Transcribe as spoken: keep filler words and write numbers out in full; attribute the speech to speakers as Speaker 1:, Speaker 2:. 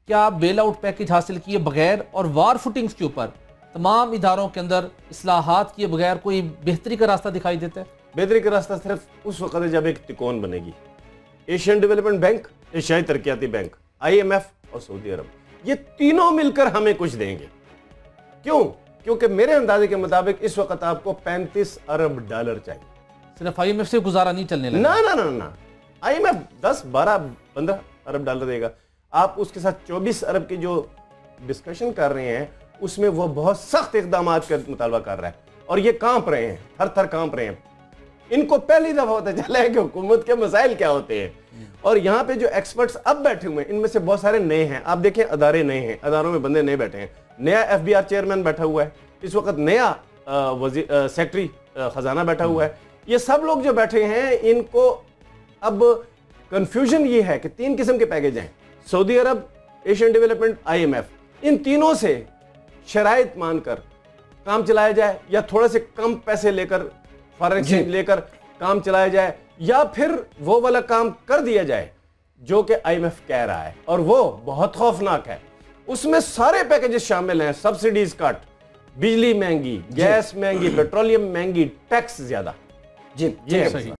Speaker 1: क्या bail out package हासिल किए बगैर और वार फुटिंग्स के ऊपर तमाम इदारों के अंदर इस्लाहात किए बगैर कोई बेहतरी का रास्ता दिखाई देता है?
Speaker 2: बेहतरी का रास्ता सिर्फ उस वक्त है जब एक तिकोन बनेगी। एशियन डेवलपमेंट बैंक, एशियाई तरक्याती बैंक, आई एम एफ और सऊदी अरब, ये तीनों मिलकर हमें कुछ देंगे। क्यों? क्योंकि मेरे अंदाजे के मुताबिक इस वक्त आपको पैंतीस अरब डॉलर चाहिए।
Speaker 1: सिर्फ आई एम एफ से गुजारा नहीं चलने लगा।
Speaker 2: ना ना ना ना आई एम एफ दस बारह पंद्रह अरब डॉलर देगा। आप उसके साथ चौबीस अरब की जो डिस्कशन कर रहे हैं उसमें वो बहुत सख्त इकदाम का मुतालबा कर रहा है और ये कांप रहे हैं, थर थर कांप रहे हैं। इनको पहली दफा पता चला है कि हुकूमत के मसाइल क्या होते हैं। और यहाँ पे जो एक्सपर्ट्स अब बैठे हुए हैं इनमें से बहुत सारे नए हैं। आप देखें अदारे नए हैं, अदारों में बंदे नए बैठे हैं। नया एफ बी आर चेयरमैन बैठा हुआ है इस वक्त, नया सेक्रेटरी खजाना बैठा हुआ है। ये सब लोग जो बैठे हैं इनको अब कंफ्यूजन ये है कि तीन किस्म के पैकेज हैं, सऊदी अरब, Asian development, I M F. इन तीनों से शराइत मानकर काम चलाया जाए या थोड़े से कम पैसे लेकर फॉरेन एक्सचेंज लेकर काम चलाया जाए, या फिर वो वाला काम कर दिया जाए जो कि आई एम एफ कह रहा है और वो बहुत खौफनाक है। उसमें सारे पैकेजेस शामिल हैं, सब्सिडीज कट, बिजली महंगी, गैस महंगी, पेट्रोलियम महंगी, टैक्स ज्यादा। जी ये है।